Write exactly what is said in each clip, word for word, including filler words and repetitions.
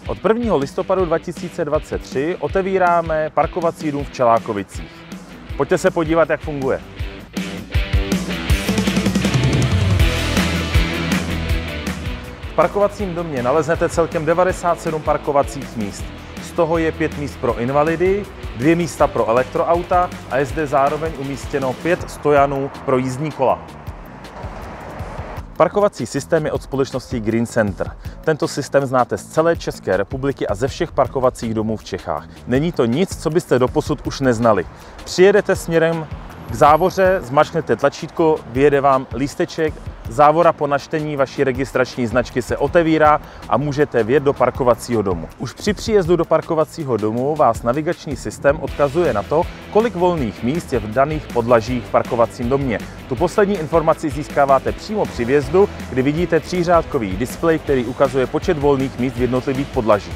Od prvního listopadu dva tisíce dvacet tři otevíráme parkovací dům v Čelákovicích. Pojďte se podívat, jak funguje. V parkovacím domě naleznete celkem devadesát sedm parkovacích míst. Z toho je pět míst pro invalidy, dvě místa pro elektroauta a je zde zároveň umístěno pět stojanů pro jízdní kola. Parkovací systém je od společnosti Green Center. Tento systém znáte z celé České republiky a ze všech parkovacích domů v Čechách. Není to nic, co byste doposud už neznali. Přijedete směrem k závoře, zmačknete tlačítko, vyjede vám lísteček, závora po načtení vaší registrační značky se otevírá a můžete vjet do parkovacího domu. Už při příjezdu do parkovacího domu vás navigační systém odkazuje na to, kolik volných míst je v daných podlažích v parkovacím domě. Tu poslední informaci získáváte přímo při vjezdu, kdy vidíte třířádkový displej, který ukazuje počet volných míst v jednotlivých podlažích.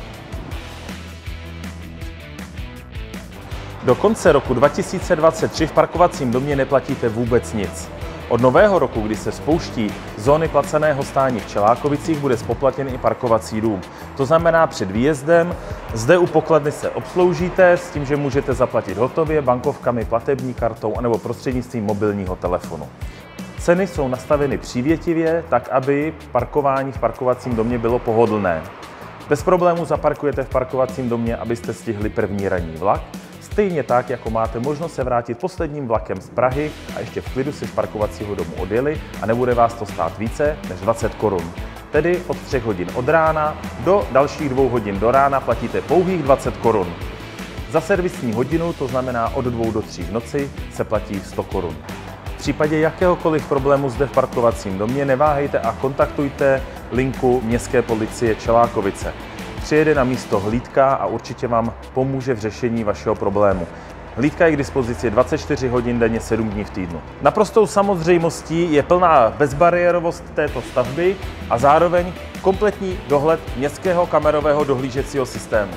Do konce roku dva tisíce dvacet tři v parkovacím domě neplatíte vůbec nic. Od nového roku, kdy se spouští zóny placeného stání v Čelákovicích, bude zpoplatněn i parkovací dům. To znamená, před výjezdem zde u pokladny se obsloužíte s tím, že můžete zaplatit hotově, bankovkami, platební kartou anebo prostřednictvím mobilního telefonu. Ceny jsou nastaveny přívětivě, tak aby parkování v parkovacím domě bylo pohodlné. Bez problémů zaparkujete v parkovacím domě, abyste stihli první ranní vlak. Stejně tak, jako máte možnost se vrátit posledním vlakem z Prahy a ještě v klidu si z parkovacího domu odjeli a nebude vás to stát více než dvacet korun. Tedy od třech hodin od rána do dalších dvou hodin do rána platíte pouhých dvacet korun. Za servisní hodinu, to znamená od dvou do tří v noci, se platí sto korun. V případě jakéhokoliv problému zde v parkovacím domě neváhejte a kontaktujte linku Městské policie Čelákovice. Přijede na místo hlídka a určitě vám pomůže v řešení vašeho problému. Hlídka je k dispozici dvacet čtyři hodin denně, sedm dní v týdnu. Naprostou samozřejmostí je plná bezbariérovost této stavby a zároveň kompletní dohled městského kamerového dohlížecího systému.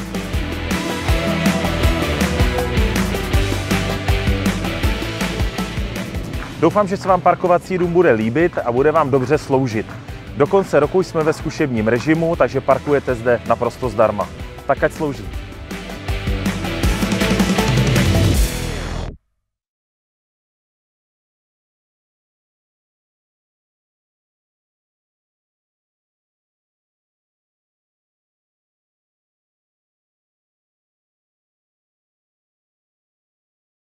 Doufám, že se vám parkovací dům bude líbit a bude vám dobře sloužit. Do konce roku jsme ve zkušebním režimu, takže parkujete zde naprosto zdarma. Tak ať slouží.